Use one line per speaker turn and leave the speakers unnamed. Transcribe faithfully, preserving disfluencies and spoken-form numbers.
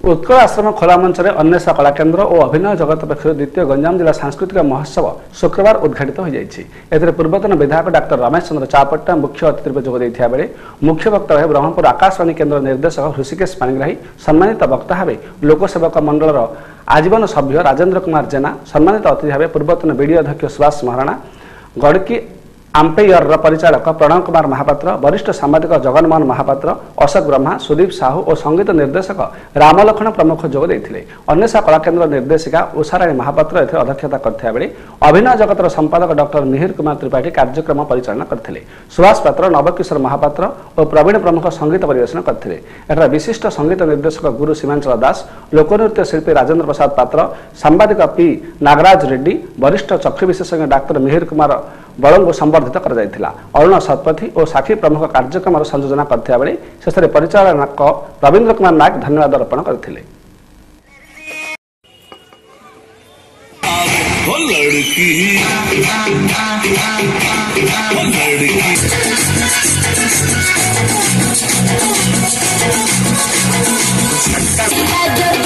उत्कल आश्रम खोला मंच में अन्वेषा कला केन्द्र और अभिनय जगत पक्ष द्वितीय गंजाम जिला सांस्कृतिक महोत्सव शुक्रवार उद्घाटित हो जाएगी। पूर्वतन विधायक डाक्टर रमेश चंद्र चापट्टा मुख्य अतिथि रूप जोगदेइथिया बेले मुख्य वक्ता भाव ब्रह्मपुर आकाशवाणी केन्द्र निर्देशक ऋषिकेश पाणिग्राही, सम्मानित वक्ता भाव लोकसेवक मंडल आजीवन सभ्य राजेन्द्र कुमार जेना, सम्मानित अतिथि भाव पूर्वतन बीडीओ अध्यक्ष सुभाष महाराणा, गड़की आम्पेयर परिचालक प्रणव कुमार महापात्र, वरिष्ठ सांबादिक जगनमोहन महापात्र, अशोक ब्रह्मा, सुदीप साहू और संगीत निर्देशक रामलखन प्रमुख जोगदेइथिले। अन्वेषा कला केन्द्र निर्देशिका उषाराणी महापात्र एथे अध्यक्षता करथिया बेले अभिनय जगतर संपादक डॉक्टर मिहिर कुमार त्रिपाठी कार्यक्रम परिचालना करथिले। सुभाष पात्र, नवकिशोर महापात्र और प्रवीण प्रमुख संगीत परिवेशन करथिले। एठार विशिष्ट संगीत निर्देशक गुरु सीमांचल दास, लोकनृत्य शिल्पी राजेन्द्र प्रसाद पात्र, सांबादिक पी नागराज रेड्डी, वरिष्ठ चक्षु विशेषज्ञ डाक्टर मिहिर कुमार बल को संबर्धित कर अरुण शतपथी और साथी प्रमुख कार्यक्रम संयोजना करथिया बेले शेष परिचालक रवीन्द्र कुमार नायक धन्यवाद अर्पण करथिले।
लड़की